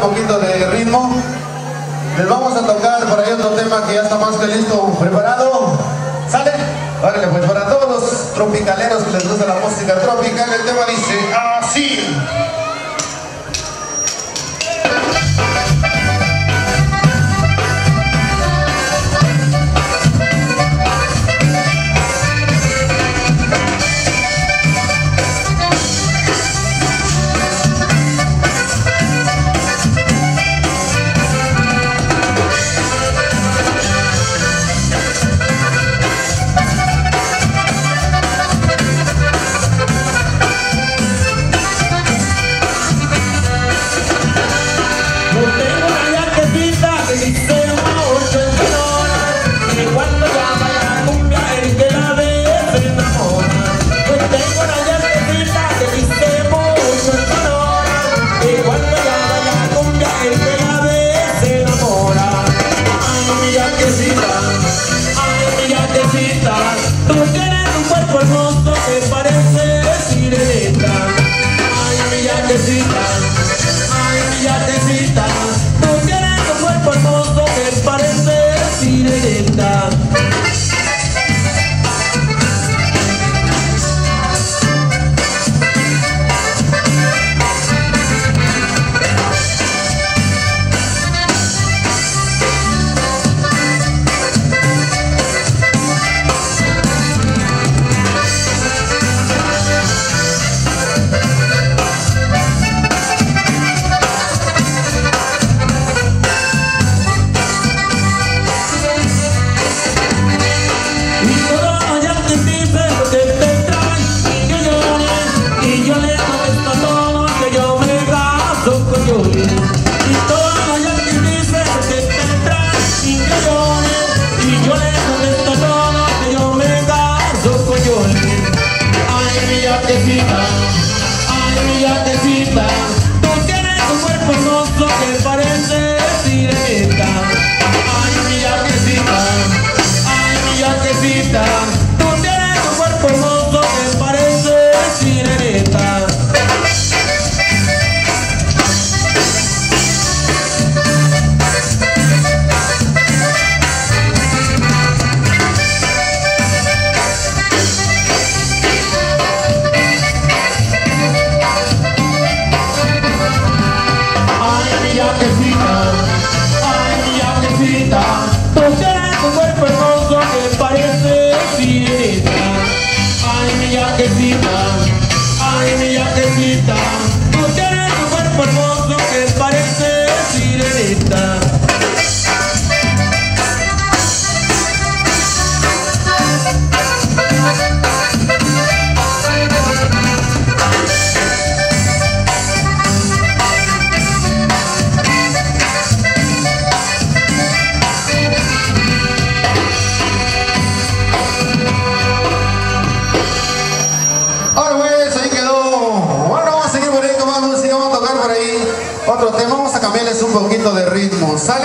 poquito de ritmo. Les vamos a tocar por ahí otro tema que ya está más que listo, preparado. ¿Sale? Órale, pues para todos los tropicaleros que les gusta la música tropical, el tema dice así. Tú tienes un cuerpo hermoso que parece sirenita. Ay, mi yatecita, ay, mi yatecita. Tú tienes un cuerpo hermoso que parece sirenita. Ay, mi yatecita, tú tienes un cuerpo hermoso que parece sirenita. Ay, mi yatecita, ay, mi yatecita, tú tienes un cuerpo hermoso que parece sirenita. Tú tienes un cuerpo hermoso que parece sirenita. Ay, mi yatecita, ay, mi yatecita. Tú tienes un cuerpo hermoso que parece sirenita. Otro tema, vamos a cambiarles un poquito de ritmo, ¿sale?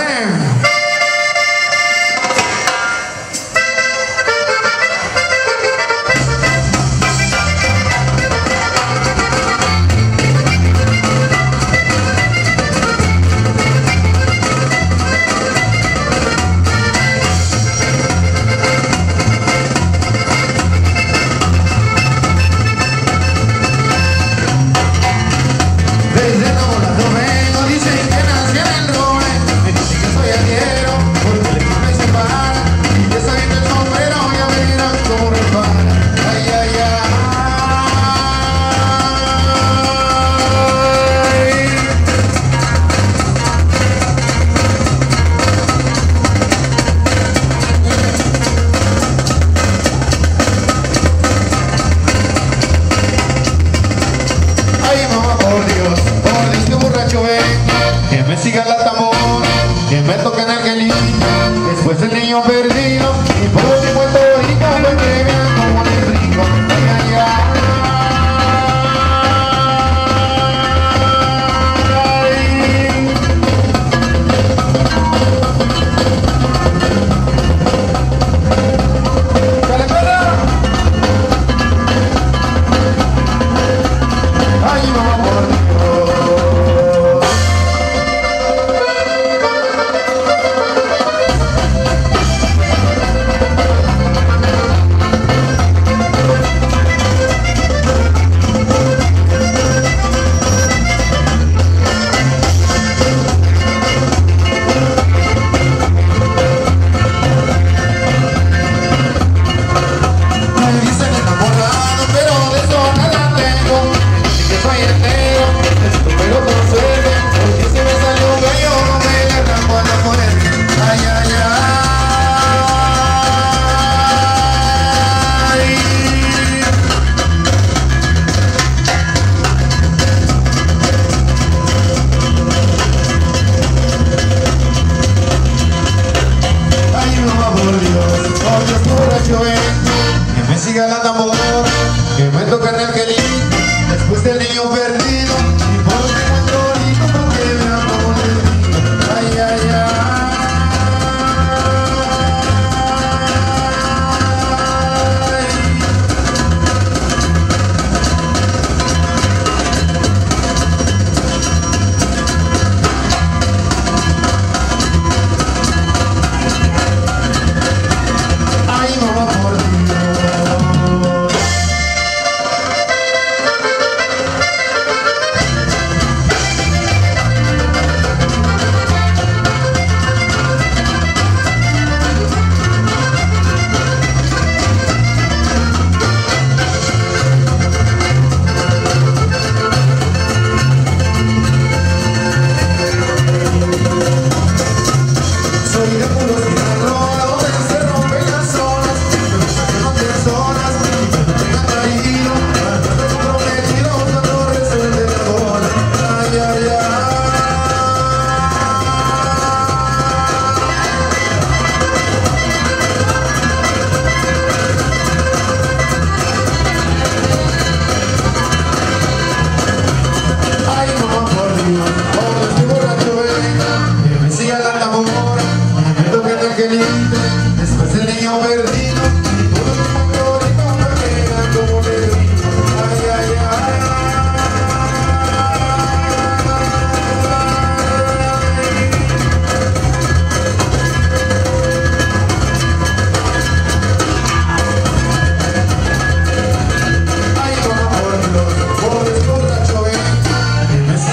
Dicen que nací en el Roble, me dicen que soy el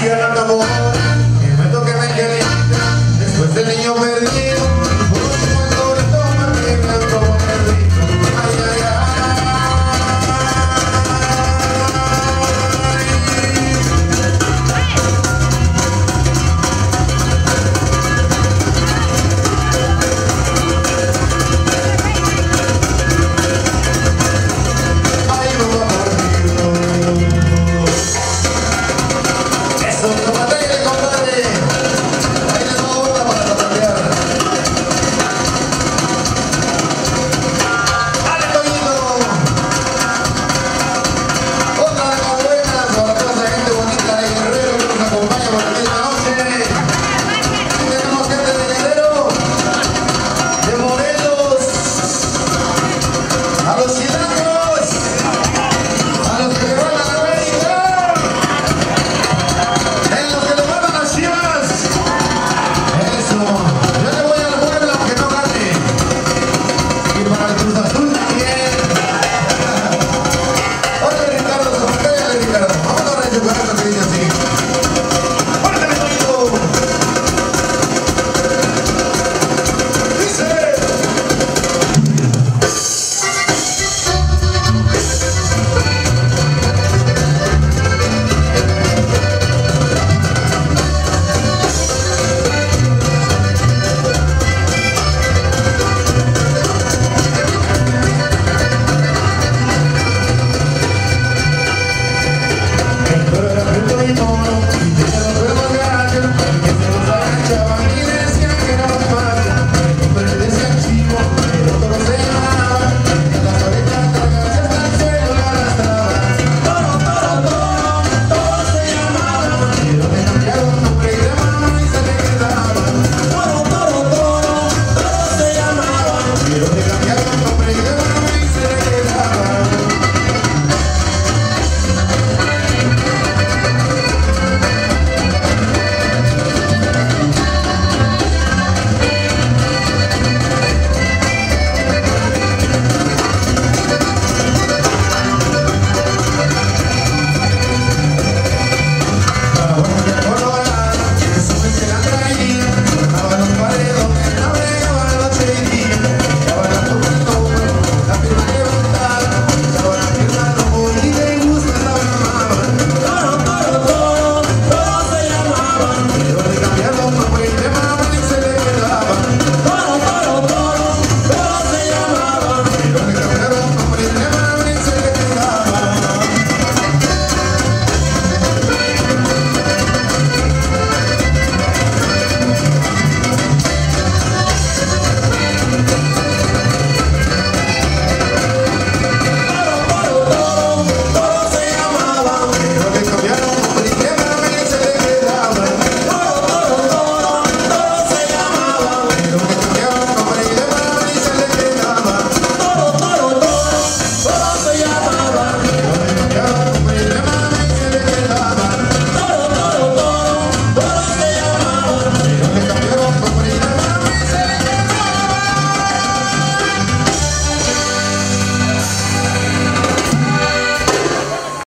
tierra tu amor, que me toque me quede después del niño perdido, por último el torito martín blanco perdido. Ay, ay, ay.